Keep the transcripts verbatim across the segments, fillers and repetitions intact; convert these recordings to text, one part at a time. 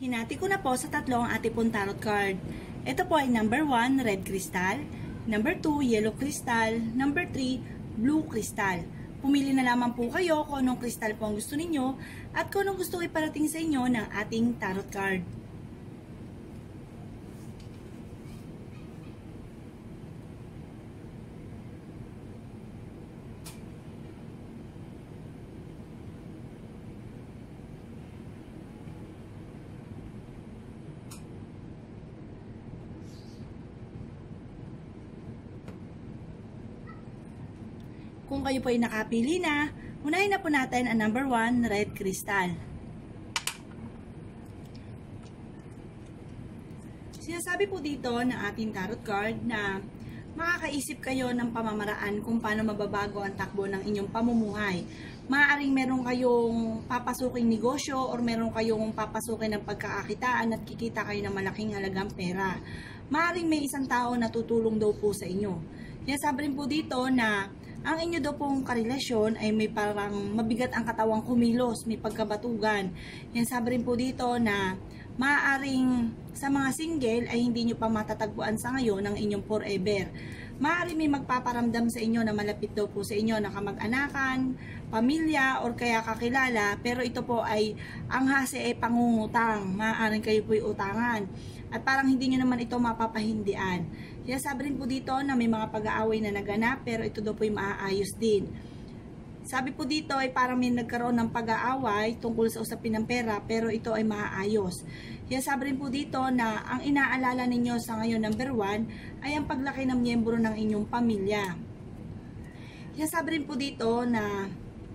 Hinati ko na po sa tatlo ang ating pong tarot card. Ito po ay number one, red crystal. Number two, yellow crystal. Number three, blue crystal. Pumili na lamang po kayo kung anong crystal po ang gusto ninyo at kung anong gusto iparating sa inyo ng ating tarot card. Kung kayo po ay nakapili na, unahin na po natin ang number one, red crystal. Sinasabi po dito ng ating tarot card na makakaisip kayo ng pamamaraan kung paano mababago ang takbo ng inyong pamumuhay. Maaaring meron kayong papasuking negosyo or meron kayong papasukin ng pagkakakitaan at kikita kayo ng malaking halagang pera. Maaaring may isang tao na tutulong daw po sa inyo. Sinasabi rin po dito na ang inyo daw pong karelasyon ay may parang mabigat ang katawang kumilos, may pagkabatugan. Yan sabi rin po dito na maaaring sa mga single ay hindi nyo pa matatagpuan sa ngayon ng inyong forever. Maaaring may magpaparamdam sa inyo na malapit daw po sa inyo na kamag-anakan, pamilya, or kaya kakilala, pero ito po ay ang hase ay pangungutang. Maaaring kayo po ay utangan. At parang hindi nyo naman ito mapapahindian. Kaya sabi rin po dito na may mga pag-aaway na naganap pero ito daw po ay maaayos din. Sabi po dito ay parang may nagkaroon ng pag-aaway tungkol sa usapin ng pera pero ito ay maaayos. Kaya sabi rin po dito na ang inaalala ninyo sa ngayon number one ay ang paglaki ng miyembro ng inyong pamilya. Kaya sabi rin po dito na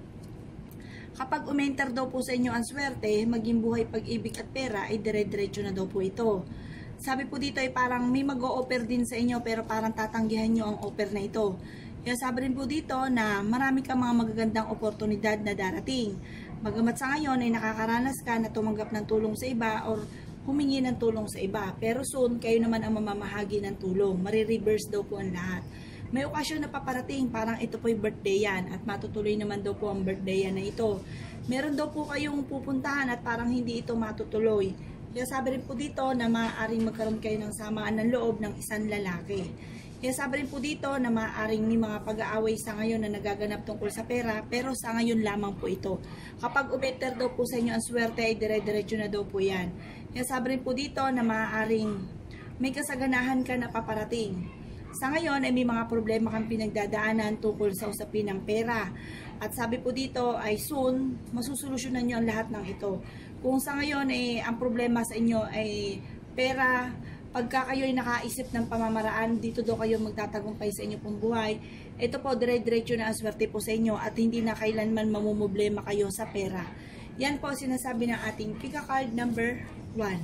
kapag umenter daw po sa inyo ang swerte, maging buhay, pag-ibig at pera ay dire-diretso na daw po ito. Sabi po dito ay parang may mag-o-offer din sa inyo pero parang tatanggihan nyo ang offer na ito. Kaya sabi rin po dito na marami kang mga magagandang oportunidad na darating. Bagamat sa ngayon ay nakakaranas ka na tumanggap ng tulong sa iba or humingi ng tulong sa iba. Pero soon, kayo naman ang mamamahagi ng tulong. Mari-reverse daw po ang lahat. May okasyon na paparating, parang ito po yung birthday yan at matutuloy naman daw po ang birthday yan na ito. Meron daw po kayong pupuntahan at parang hindi ito matutuloy. Kaya sabi rin po dito na maaaring magkaroon kayo ng samaan ng loob ng isang lalaki. Kaya sabi rin po dito na maaaring may mga pag-aaway sa ngayon na nagaganap tungkol sa pera pero sa ngayon lamang po ito. Kapag ubetter daw po sa inyo ang swerte ay dire-diretso na daw po yan. Kaya sabi rin po dito na maaaring may kasaganahan ka na paparating. Sa ngayon ay may mga problema kang pinagdadaanan tungkol sa usapin ng pera. At sabi po dito ay soon, masusolusyonan nyo ang lahat ng ito. Kung sa ngayon ay ang problema sa inyo ay pera, pagka kayo ay nakaisip ng pamamaraan, dito daw kayo magtatagumpay sa inyo pong buhay. Ito po, dire-diretso na ang swerte po sa inyo at hindi na kailanman mamumblema kayo sa pera. Yan po sinasabi ng ating Kika card number one.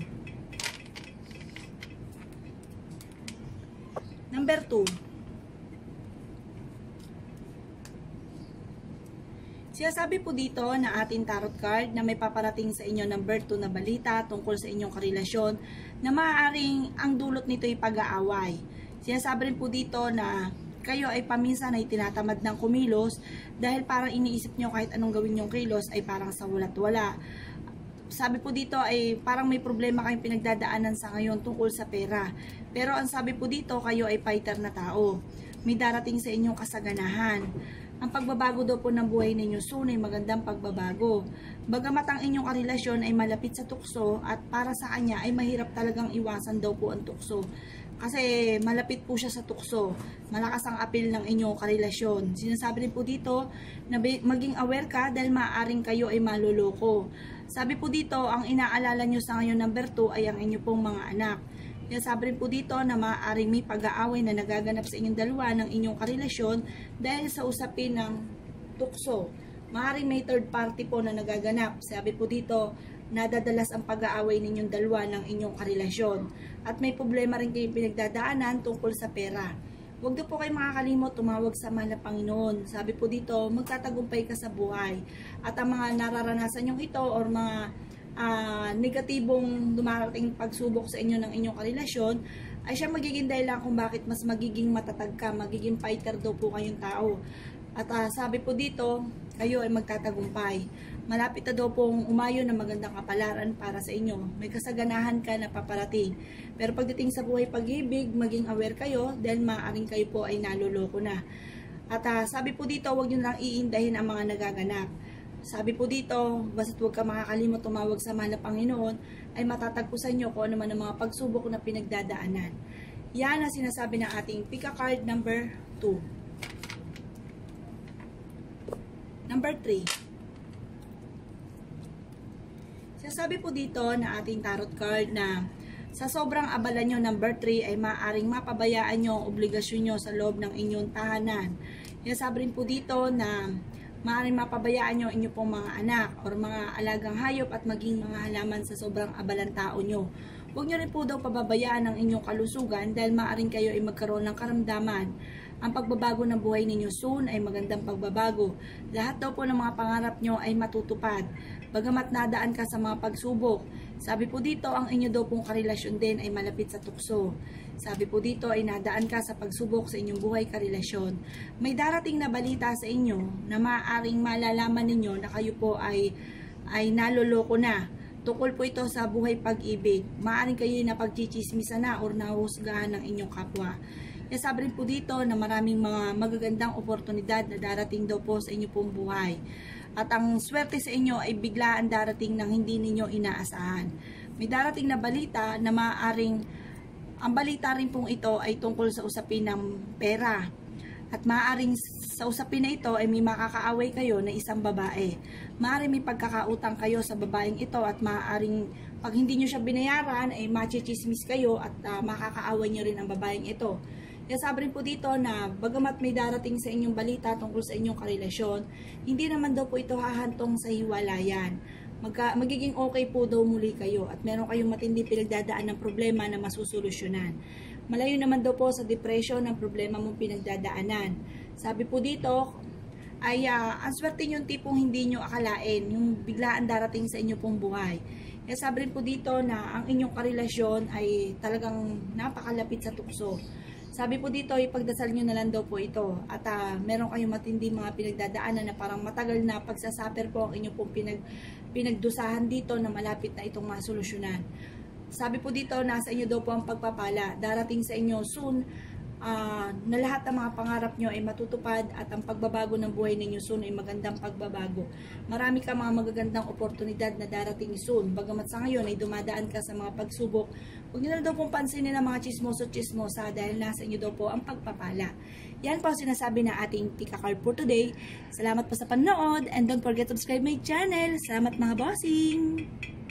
Number two. Sinasabi po dito na ating tarot card na may paparating sa inyo number two na balita tungkol sa inyong karelasyon na maaaring ang dulot nito ay pag-aaway. Sinasabi rin po dito na kayo ay paminsan ay tinatamad ng kumilos dahil parang iniisip nyo kahit anong gawin yung kilos ay parang sa wala't wala. Sabi po dito ay parang may problema kayong pinagdadaanan sa ngayon tungkol sa pera. Pero ang sabi po dito, kayo ay fighter na tao. May darating sa inyong kasaganahan. Ang pagbabago daw po ng buhay ninyo soon ay magandang pagbabago. Bagamat ang inyong karelasyon ay malapit sa tukso at para sa kanya ay mahirap talagang iwasan daw po ang tukso. Kasi malapit po siya sa tukso. Malakas ang appeal ng inyong karelasyon. Sinasabi rin po dito na maging aware ka dahil maaaring kayo ay maluloko. Sabi po dito, ang inaalala nyo sa ngayon number two ay ang inyong pong mga anak. Kaya sabi rin po dito na maaaring may pag-aaway na nagaganap sa inyong dalawa ng inyong karelasyon dahil sa usapin ng tukso. Maaaring may third party po na nagaganap. Sabi po dito, nadadalas ang pag-aaway ninyong dalawa ng inyong karelasyon. At may problema rin kayong pinagdadaanan tungkol sa pera. Huwag na po kayo makakalimot tumawag sa mahal na Panginoon. Sabi po dito, magtatagumpay ka sa buhay. At ang mga nararanasan nyong ito or mga Uh, negatibong dumarating pagsubok sa inyo ng inyong karelasyon ay siya magiging dahilan kung bakit mas magiging matatag ka, magiging fighter daw po kayong tao. At uh, sabi po dito, kayo ay magtatagumpay. Malapit na daw pong umayo ng magandang kapalaran para sa inyo. May kasaganahan ka na paparating. Pero pagdating sa buhay pag-ibig, maging aware kayo dahil maaaring kayo po ay naloloko na. At uh, sabi po dito, huwag nyo lang iindahin ang mga nagaganap. Sabi po dito, basta't huwag ka makakalimot tumawag sa mahal na Panginoon, ay matatagpo sa inyo kung ano man ang mga pagsubok na pinagdadaanan. Yan ang sinasabi ng ating Pick a Card number two. Number three. Sinasabi po dito na ating tarot card na sa sobrang abala nyo, number three, ay maaaring mapabayaan nyo ang obligasyon nyo sa loob ng inyong tahanan. Sinasabi rin po dito na maaaring mapabayaan nyo inyo pong mga anak or mga alagang hayop at maging mga halaman sa sobrang abalang tao nyo. Huwag nyo rin po daw pababayaan ang inyong kalusugan dahil maaaring kayo ay magkaroon ng karamdaman. Ang pagbabago ng buhay ninyo soon ay magandang pagbabago. Lahat daw po ng mga pangarap nyo ay matutupad. Bagamat nadaan ka sa mga pagsubok, sabi po dito ang inyo daw pong karelasyon din ay malapit sa tukso. Sabi po dito ay nadaan ka sa pagsubok sa inyong buhay karelasyon. May darating na balita sa inyo na maaaring malalaman ninyo na kayo po ay, ay naloloko na. Tukol po ito sa buhay pag-ibig. Maaaring kayo na pagchichismisan na o nahusgahan ng inyong kapwa. Sabi rin po dito na maraming mga magagandang oportunidad na darating daw po sa inyo pong buhay. At ang swerte sa inyo ay biglaan darating ng hindi ninyo inaasahan. May darating na balita na maaaring, ang balita rin pong ito ay tungkol sa usapin ng pera. At maaaring sa usapin na ito ay may makakaaway kayo na isang babae. Maaaring may pagkakautang kayo sa babaeng ito at maaaring pag hindi nyo siya binayaran ay machichismis kayo at uh, makakaaway nyo rin ang babaeng ito. Kaya sabi rin po dito na bagamat may darating sa inyong balita tungkol sa inyong karelasyon, hindi naman daw po ito hahantong sa hiwalayan. Magka, magiging okay po daw muli kayo at meron kayong matindi pinagdadaan ng problema na masusolusyonan. Malayo naman daw po sa depression ang problema mong pinagdadaanan. Sabi po dito ay uh, ang swerte yung tipong hindi nyo akalain, yung biglaan darating sa inyong pong buhay. Kaya sabi rin po dito na ang inyong karelasyon ay talagang napakalapit sa tukso. Sabi po dito, ipagdasal nyo na lang daw po ito. At uh, meron kayong matindi mga pinagdadaanan na parang matagal na pagsasaper po ang inyong pong pinag, pinagdusahan dito na malapit na itong masolusyonan. Sabi po dito, nasa inyo daw po ang pagpapala. Darating sa inyo soon uh, na lahat ng mga pangarap nyo ay matutupad at ang pagbabago ng buhay ninyo soon ay magandang pagbabago. Marami ka mga magagandang oportunidad na darating soon. Bagamat sa ngayon ay dumadaan ka sa mga pagsubok, huwag nyo na daw pong pansinin ang mga chismoso-chismosa dahil nasa inyo daw po ang pagpapala. Yan po ang sinasabi na ating Pick a Card for today. Salamat po sa panonood and don't forget to subscribe my channel. Salamat mga bossing!